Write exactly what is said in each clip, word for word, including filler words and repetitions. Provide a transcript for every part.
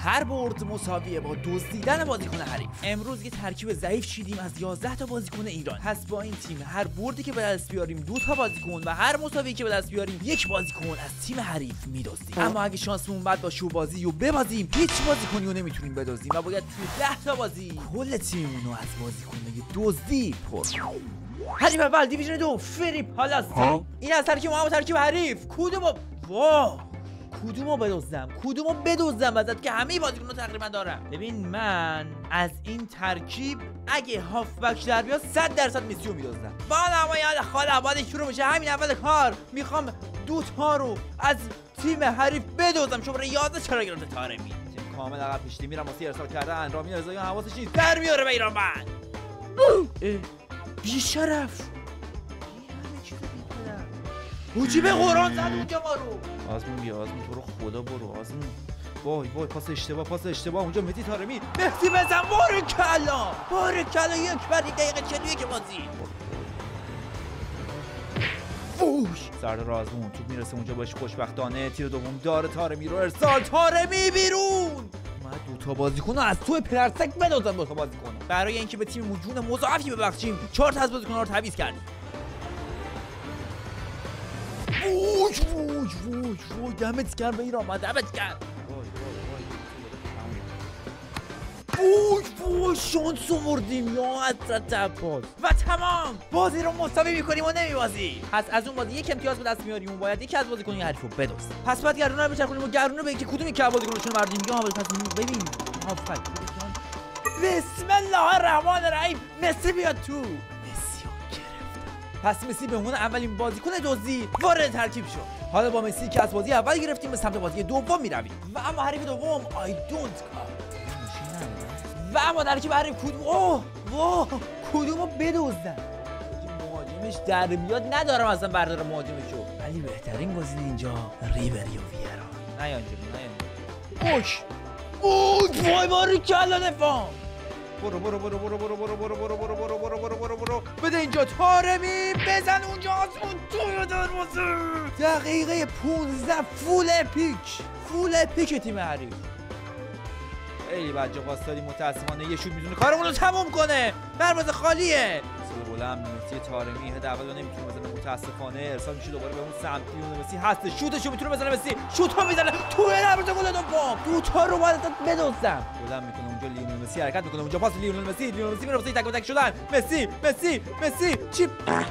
هر برد مساویه با دزدیدن بازیکن حریف. امروز یه ترکیب ضعیف چیدیم از یازده تا بازیکن ایران. پس با این تیم هر بردی که به دست بیاریم دو تا بازیکن و هر مساوی که به دست بیاریم یک بازیکن از تیم حریف میدزدیم. اما اگه شانسمون بد باشه و بازی رو ببازیم هیچ بازیکنی رو نمیتونیم بدزدیم و باید تو ده تا بازی کل تیممون رو از بازیکنای دزدی پر حریف اول دیویژن دو فری پالاس. این از ترکیب ما ترکیب حریف کدومو وا کدومو بدزدم کدومو بدزدم ازت که همه بازیکن‌ها تقریبا دارم. ببین من از این ترکیب اگه هافبک در بیاد صد درصد میسیو میدزدم. با نمایان خاله بعد شروع میشه همین اول کار میخوام دو تا رو از تیم حریف بدزدم. شماره یازده چرا گرفته طارمی تیم کامل عقب پیشتی میرم واسه ارسال کردن. رامین رضایی حواسش نیست در میاره به ایران من بی شرف بوچی به قرآن زد اونجا ما رو. آزمون بیا آزمون تو رو خدا برو آزمون. وای وای پاس اشتباه پاس اشتباه اونجا مهدی طارمی مهدی بزن بارکلا بارکلا یک بعد دقیقه چهل و یک بازی فوش سردار آزمون توپ میرسه اونجا باش خوشبختانه تیر دوم داره طارمی رو ارسال طارمی بیرون. دو تا بازیکن از توی پرسک بدادن دو تا بازیکن برای اینکه به تیم جون مضاعفی ببخشیم چهار تا از بازیکن‌ها رو تعویض کردیم. ووش ووش ووش ووش دمت کرد به ایران دمت کرد. ووش ووش شانس آوردیم یا حضرت عباس و تمام بازی رو مساوی میکنیم و نمیبازیم. پس از اون بازی یک امتیاز به دست میاریم و باید یکی از بازیکن‌های حریف رو بدزدیم. پس باید گردونه رو بچرخونیم و گردونه به که کدومی که بازیکن‌شون مردیم یا پس ببین آفت بسم الله الرحمن الرحیم مسی بیاد تو. مسی رو گرفتم. پس مسی به عنوان اولین بازیکن دزدی وارد ترکیب شد. حالا با مسی که از بازی اول گرفتیم به سمت بازی دوم میرویم و اما حریف دوم I don't care. و اما ترکیب حریف کدوم اوه واه کدومو بدزدن. مهاجمش در میاد ندارم اصلا بردار مهاجمشو ولی بهترین گزینه اینجا ریبری و ویرا. نه اینجا نه اوش اوه وای باری کلا دفاع. برو برو برو برو برو برو برو برو برو برو برو برو برو برو بده اینجا طارمی بزن اونجا آسمون توی دروازه. دقیقه پونزده فول اپیک فول اپیک تیم حریف. خیلی بچه واسطادی متاسفانه یه شوت میتونه کارمون رو تموم کنه. دروازه خالیه. صدا بلند مسی طارمی هد اول نمیتونه بزنه متاسفانه ارسال میشه دوباره به اون سمت لیونل مسی هست شوتشو میتونه بزنه مسی شوتو میزنه تو دروازه گل دوم. دو تا رو باید بدزدم. بلند میکنه اونجا لیونل مسی حرکت میکنه اونجا پاس لیونل مسی لیونل مسی میره واسه تک تک شدن مسی مسی مسی چی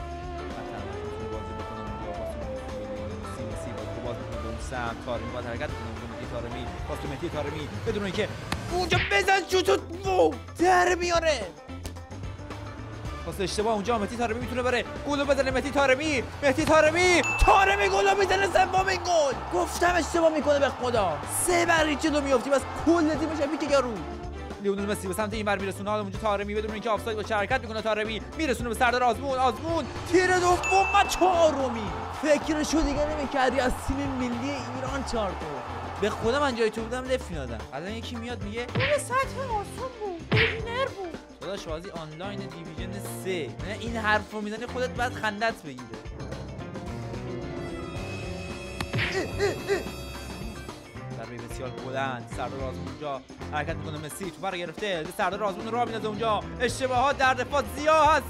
سمت طارمی باید حرکت کنه اونجا مهدی طارمی پاس تو مهدی طارمی بدون اینکه اونجا بزن شوتو وو در میاره. پاس اشتباه اونجا مهدی طارمی میتونه بره گل بزنه. مهدی طارمی مهدی طارمی طارمی گل میزنه سومین گل. گفتم اشتباه میکنه به خدا سه بر جلو میافتیم از کل تیمش اپیک یارو. لیونل مسی به سمت اینور میرسونه حالا اونجا طارمی بدون اینکه آفساید باشه حرکت میکنه طارمی میرسونه به سردار آزمون آزمون تیر دوم و چهارمی. فکرشو دیگه نمیکردی از تیم ملی ایران چهار تا. به خدا من جای تو بودم لفت میدادم. الان یکی میاد میگه اون سطح آسون بود بینر بود. داداش بازی آنلاین دیویژن سه نه این حرفو میزنی خودت بعد خندت بگیره. ضربه بسیار بلند سردار آزمون اونجا حرکت میکنه مسی تو بر گرفته سردار آزمون راه میندازه اونجا اشتباهات در دفاع زیاد هست.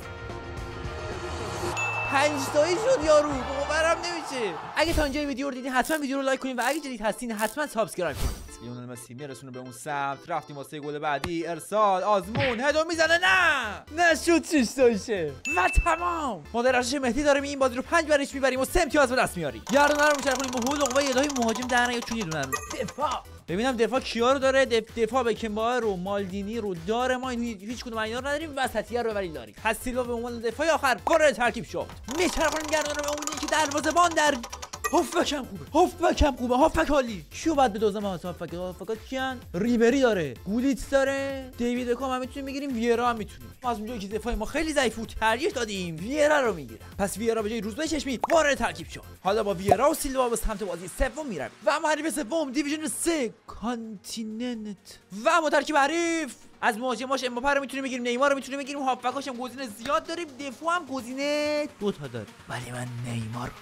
پنج تایی شد یارو باورم نمیشه. اگه تا اینجا ویدیو رو دیدین حتما ویدیو رو لایک کنین و اگه جدید هستین حتما سابسکرایب کنین. لیونل مسی میرسونه به اون سمت رفتیم واسه گل بعدی ارسال آزمون هدو میزنه نه نه شوت شش تاشه و تمام. ما در ارزش مهدی داریم این بازی رو پنج برش میبریم و سه امتیاز به دست میاریم. گردونه رو میچرخونیم به هول عقبه الهی مهاجم در نیاد چون یه دونه رو دفاع. ببینم دفاع کیا رو داره. دفاع بکنبایر رو مالدینی رو داره. ما این هیچ کدوم اینا رو نداریم. وسطیه رو ولی داریم. پس سیلوا به عنوان دفاع آخر وارد ترکیب شد. میچرخونیم گردونه رو به اون که دروازه‌بان در هافبک هم خوبه هافبک هم خوبه هافبک عالی. کیو بعد بدوزم از هافبک هافبک کیان ریبری داره گولیت داره دیوید بکام هم میتونیم بگیریم ویرا هم میتونیم. ما از اونجایی که دفاع ما خیلی ضعیف بود ترجیح دادیم ویرا رو میگیرم. پس ویرا به جای روزبه چشمی وارد ترکیب شد. حالا با ویرا و سیلوا به سمت بازی سوم میرم و اما حریف سوم دیویژن سه کانتیننت و اما ترکیب حریف از مهاجماش امباپه رو میتونیم بگیریم نیمار رو میتونیم بگیریم هافبکاش هم گزینه زیاد داریم دفاع هم گزینه دو تا داره ولی من نیمار رو میخوام.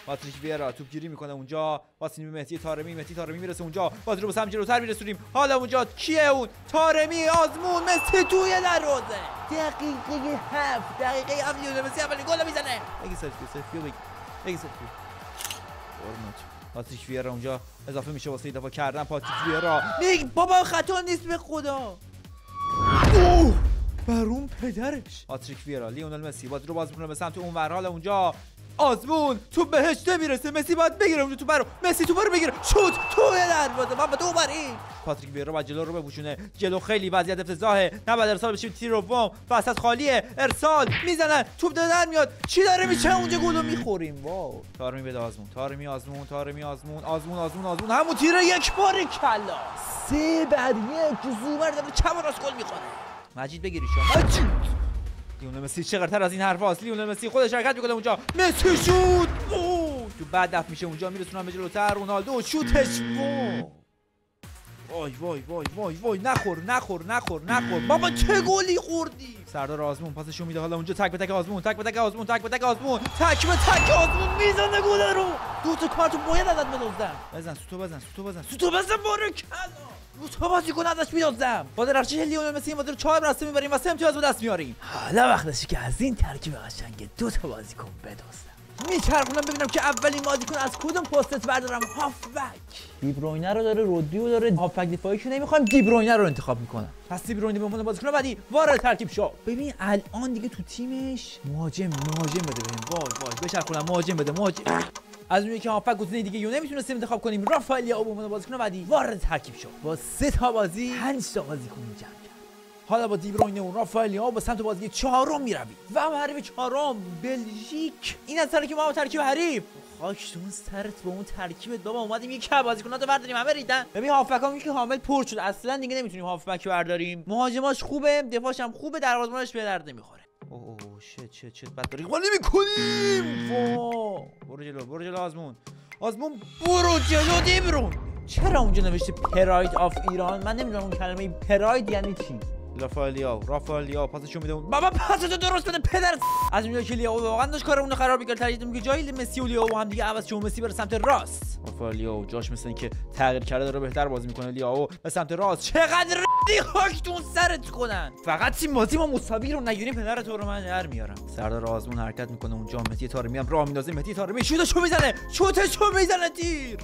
پاتریک ویرا توپگیری میکنه اونجا، پاس به مهدی طارمی، مهدی طارمی میرسه اونجا، بازی رو به سمت جلوتر میرسونیم. حالا اونجا کیه اون؟ طارمی، آزمون، مسی توی دروازه. دقیقه هفت، دقیقه هفت لیونل مسی اولین گل میزنه. بگی سلفی، سلفی بگی. بگی سلفی. قربونت. پاتریک ویرا اونجا اضافه میشه واسه دفاع کردن. پاتریک ویرا میگه بابا خطا نیست به خدا. اوه برون پدرش. پاتریک ویرا، لیونل مسی بازی رو باز میکنه به سمت اون ور. حالا اونجا آزمون تو بهش نمیرسه، مسی باید بگیره اونجا تو برو، مسی تو برو بگیره، شوت توی دروازه. من به دو بر این پاتریک ویرا با جلو رو بپوشونه، جلو خیلی وضعیت افتضاحه، نباید ارسال بشه. تیر روم وسط خالیه، ارسال میزنن، توپ در میاد، چی داره میشه اونجا؟ گلو میخوریم. واو طارمی بده آزمون، طارمی آزمون، طارمی آزمون، آزمون آزمون آزمون، همون تیر یک بار کلا سه بر یک زوبر داره چپ راست گل میخوره. مجید بگیری شما مجید. لیونل مسی چقدرتر از این حرفاست. لیونل مسی خودش حرکت میکنه اونجا، مسی شوت، اوه تو بعد دفع میشه اونجا، میرسونن به جلوتر. رونالدو شوتش، وای وای وای وای وای نخور نخور نخور نخور بابا چه گلی خوردی. سردار آزمون پاسشو میده. حالا اونجا تک به تک آزمون، تک به تک آزمون، تک به تک آزمون، تک به تک آزمون میزنه گل رو. دو تا کارتو باید ازت بدزدم. بزن سوتو، بزن سوتو، بزن سوتو، بزن بارکلا. رو تا بازیکن ازش میدزدم. با درخشش لیونل مسی این بازی رو چهار راسته میبریم و سه امتیاز به دست میاریم. حالا وقتشه که از این ترکیب قشنگ دو تا بازیکن بدزدم. میچرخونم ببینم که اولین بازیکن از کدوم پستت بردارم. هافبک دیبروینه رو داره، رودریو داره، هافبک دفاعیشو نمیخوام، دیبروینه رو انتخاب میکنم. پس دیبروینه به عنوان بازیکن بعدی وارد ترکیب شو. ببین الان دیگه تو تیمش مهاجم مهاجم بده ببین. وای وای بچرخونم، مهاجم بده، مهاجم. از اونی که هافبک گزینه دیگه یو نمیتونستیم انتخاب کنیم. رافائل لیائو به عنوان بازیکن بعدی وارد ترکیب شو. با سه تا بازی پنج تا بازیکن جمع کرد. حالا با دیبروینه و رافائل لیائو به سمت بازی چهارم میرویم و حریف چهارم بلژیک. این از سری که ما با ترکیب حریف خاک تو اون سرت با اون ترکیب بابا اومدیم یک بازیکناتو برداریم همه ریدن. ببین هافبکام که کامل پر شد، اصلا دیگه نمیتونیم هافبک برداریم. مهاجماش خوبه، دفاعش هم خوبه، دروازه‌بانش به درد نمیخوره. اوه اوه شت شت شت بد داری گل نمی‌کنیم. وا برو جلو، برو جلو آزمون، آزمون برو جلو. دیبرون چرا اونجا نوشته پراید آف ایران؟ من نمیدونم اون کلمه پراید یعنی چی. رافائل لیائو، رافائل لیائو پاسشو میده اون. بابا پاسشو درست بده پدر. از اونجایی که لیائو واقعا داشت کارمون رو خراب می‌کرد، ترجیح می‌دیم که جای مسی و لیائو هم دیگه عوض شه و مسی بره سمت راست. رافائل لیائو جاش مثل اینکه تغییر کرده داره بهتر بازی می‌کنه. لیائو به سمت راست. چقدر ردی خاکتون سرت کنن. فقط این بازی ما مساوی رو نگیریم پدر تو رو من در میارم. سردار آزمون حرکت می‌کنه اونجا، مهدی طارمی هم راه میندازه. مهدی طارمی شوتشو میزنه، شوتشو میزنه تیر.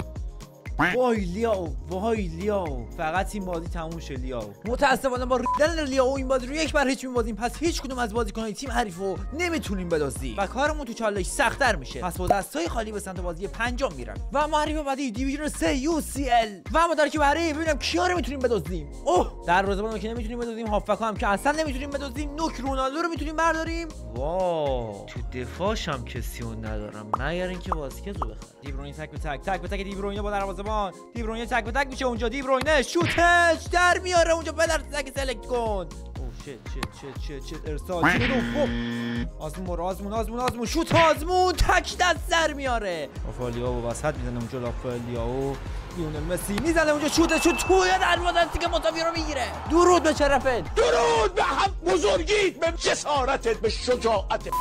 وای لیائو، وای لیائو، فقط این بازی تموم شه لیائو. متأسفانه با ریدن لیائو این بازی رو یک بر هیچ می‌بازیم. پس هیچ کدوم از بازیکن‌های تیم حریفو نمیتونیم بدزدیم و کارمون تو چالش سخت‌تر میشه. پس با دستای خالی به سمت بازی پنجم میرم و ما حریف بعدی دیویژن سه یو سی ال و ما ترکیب حریف ببینم کیا رو میتونیم بدزدیم. اوه دروازه‌بانو که نمیتونیم بدزدیم، هافبک هم که اصلا نمیتونیم بدزدیم. نوک رونالدو رو میتونیم برداریم. واو تو دفاعش هم کسی اون ندارم مگر اینکه واسکت رو بخرم. دیبروینه تک به تک، تک به تک دیبروینه با دروازه‌بان. دیبروینه تک به تک میشه اونجا. دیبروینه شوتش در میاره اونجا. پدر تک سلکت کن. اوه شت شت شت شت شت ارسال آزمون برو، آزمون آزمون آزمون شوت آزمون تک دست در میاره. رافائل لیائو وسط میزنه اونجا. رافائل لیائو، لیونل مسی میزنه اونجا، شوتش توی دروازه دیگه مساوی رو میگیره. درود به شرفت، درود به هم بزرگیت، به جسارتت، به شجاعتت.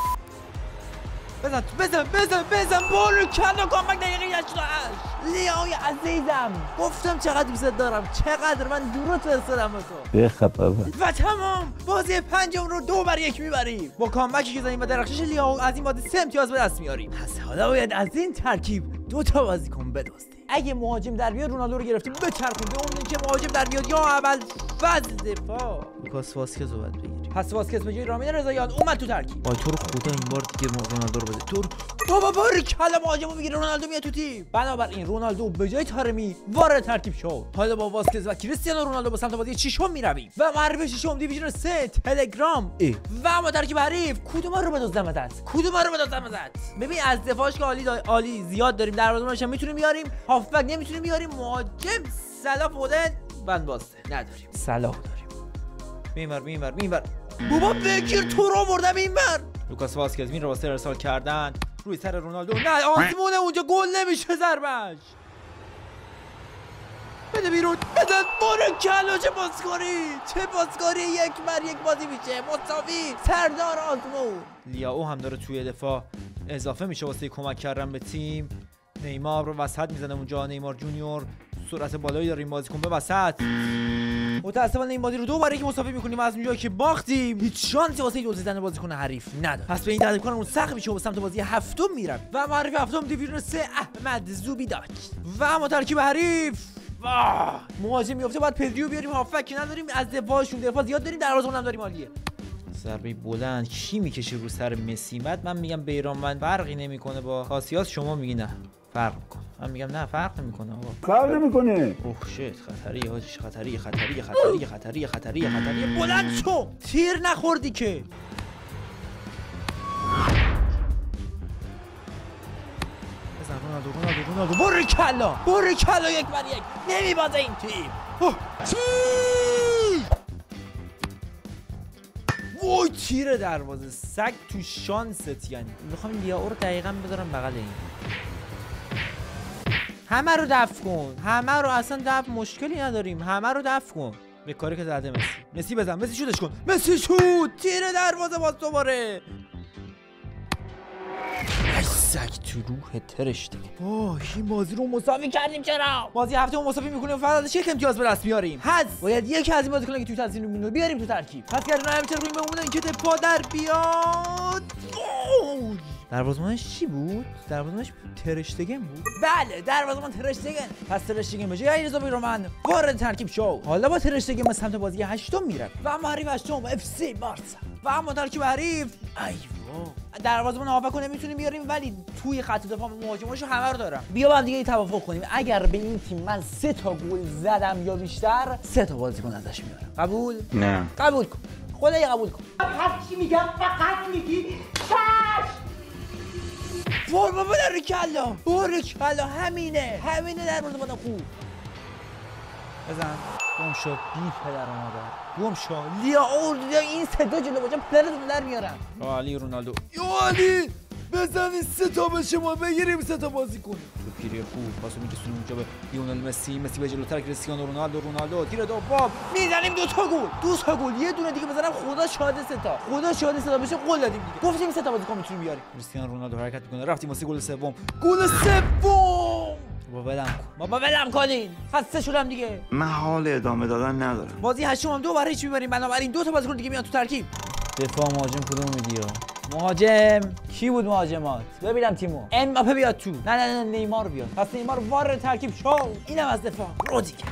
بزن بزن بزن بزن بارو کلا کامبک دقیقه هشتاد و هشت. لیائوی عزیزم گفتم چقدر دوست دارم، چقدر من درود فرستادم به تو. بخبر و تمام بازی پنجم رو دو بر یک میبریم. با کامبکی که زدیم و درخشش لیائو از این بازی سه امتیاز به دست میاریم. پس حالا باید از این ترکیب دو تا بازیکن بدزدیم. اگه مهاجم در بیاد رونالدو رو گرفتیم بچرخون. دوم که مهاجم در بیاد یا اول فاز دفاع لوکاس واسکز رو باید بگیریم. پس واسکز به جای رامین رضاییان اومد تو ترکیب. وای تو رو خدا این بار دیگه رونالدو رو بده. تو بابا باریکلا مهاجمو میگیره رونالدو میاد تو تیم. بنابراین رونالدو به جای طارمی وارد ترکیب شد. حالا با واسکز و کریستیانو رونالدو به سمت بازی ششم میرویم و معرفی ششم دیویژن سه تلگرام ای. و ما ترکیب حریف کدوم رو بدزدم ازت؟ کدوم رو بدزدم ازت؟ ببین از دفاعش که عالی عالی زیاد داریم، دروازه‌بانش هم میتونیم بیاریم، هافبک نمیتونیم بیاریم، مهاجم صلاح فودن بند باسته نداریم. صلاح داریم. میمر میمر میمر بابا بگیر تو رو آوردم اینور. لوکاس واسکز مین رو واسه ارسال کردن روی سر رونالدو. نه آزمون اونجا گل نمیشه ضربش. بده بیرون بزن. بارکلا چه پاسکاری، چه پاسکاری. یک بر یک بازی میشه مساوی. سردار آزمون. لیائو هم داره توی دفاع اضافه میشه واسه کمک کردن به تیم. نیمار رو وسط میزنه اونجا، نیمار جونیور سرعت بالایی داره، این بازیکن به وسط. متأسفانه این بازی رو دوباره که مساوی می‌کنیم از اونجایی که باختیم. هیچ شانسی واسه جلو زدن بازیکن حریف نداره. پس به این ترتیب کارمون سخت میشه و به سمت بازی هفتم میرم و معرفی هفتم دیویژن سه احمد زوبیداک و اما ترکیب حریف. واه مهاجم میفته باید پدریو بیاریم، هافک نداریم، از دفاعشون دفاع زیاد داریم، دروازه‌بان هم داریم. عالیه. ضربه بلند کی میکشه رو سر مسی؟ بعد من میگم بیرانوند فرقی نمیکنه با کاسیاس، شما میگی نه فرق میکنه. من میگم نه فرق نمیکنه آقا. فرق نمیکنه. اوه شت خطری حاجی، خطری خطری خطری خطری خطری خطری. بلند شو، تیر نخوردی که. بزن رونالدو رونالدو رونالدو بره کلا بره کلا، یک بر یک نمیبازه این تیم. وای تیر دروازه سگ تو شانست. یعنی میخوام لیاو رو دقیقاً بذارم بغل این. همه رو دفع کن، همه رو، اصلا دفع مشکلی نداریم، همه رو دفع کن. به کاری که زده مسی. مسی بزن، مسی شوتش کن، مسی شوت، تیر دروازه باز دوباره. ای سگ تو روح ترش دیگه. وای این بازی رو مساوی کردیم. چرا؟ بازی هفته رو مساوی میکنیم و فقط ازش یک امتیاز به دست میاریم. حذف. باید یک از این بازیکن‌ها که تو تاثیر میمونه بیاریم تو ترکیب. پس کردن همین روی بمونه که پا در بیاد. دروازه‌بانش چی بود؟ دروازه‌بانش ترشتگن بود. بله دروازه‌بان ترشتگن. پس ترشتگن بشه یا علیرضا بیرانوند وارد ترکیب شو. حالا با ترشتگن به سمت بازی هشتم میره و اما حریف هشتم اف سی بارسا و اما ترکیب حریف ایوا. دروازه‌بان هافک رو نمیتونیم بیاریم ولی توی خط دفاع مهاجماشو همه رو دارم. بیا با هم دیگه توافق کنیم اگر به این تیم من سه تا گل زدم یا بیشتر سه تا بازیکن ازش میارم. قبول؟ نه. قبول کن. خدای قبول کن. فقط چی میگم؟ فقط میگی چش. وای بابا در کلا باره کلا همینه همینه دروازه‌بان خوب. بزن گم شد بی پدر مادر گم شد. لیا اور این صدا جلو باشه پدرتون در میارم. علی رونالدو یا علی بزن این سه تا بشه ما بگیریم سه تا بازی کنیم. تو پیری خوب پاسو میرسونیم اونجا به لیونل مسی. مسی به جلوتر کریستیانو رونالدو. رونالدو تیر دوم میزنیم دو تا گل. دو تا گل یه دونه دیگه بزنم خدا شاهد سه تا. خدا شاهد سه تا بشه گل دادیم دیگه. گفتیم سه تا بازیکن میتونیم بیاریم. کریستیانو رونالدو حرکت میکنه رفتیم واسه گل سوم. گل سوم بابا ولم کن بابا ولم کنین خسته شدم دیگه. من حال ادامه دادن ندارم. بازی هشتم هم دو برای چی میبریم؟ بنابراین دو تا بازیکن دیگه میان تو ترکیب. دفاع مهاجم کدوم میدی؟ مهاجم کی بود مهاجمات؟ ببینم تیمو. امباپه بیاد تو. نه نه نه نیمار بیاد. پس نیمار وارد ترکیب شو. اینم از دفاع. رودیگر.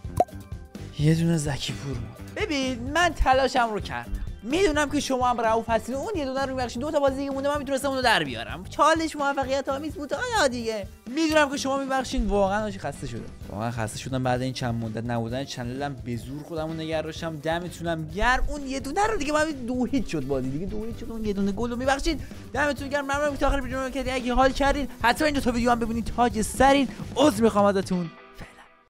یه دونه زکی پور. ببین من تلاشم رو کردم. میدونم که شما هم رؤوف هستین اون یه دونه رو میبخشین. دو تا بازی دیگه مونده من میتونستم اونو در بیارم. چالش موفقیت آمیز بود آیا دیگه. میدونم که شما میبخشین. واقعا خسته شدم. واقعا خسته شدم بعد این چند مدت نبودن چنلم به زور خودمو نگه داشتم. دمتونم گرم. اون یه دونه رو دیگه من دو هیچ شد بازی دیگه دو هیچ شد. اون یه دونه گل رو میبخشید. دمتون گرم. ممنونم که تا آخر ویدیو رو کردین. اگه حال کردین حتما این دو تا ویدیو هم ببینید تاج سرین. عذر میخوام ازتون.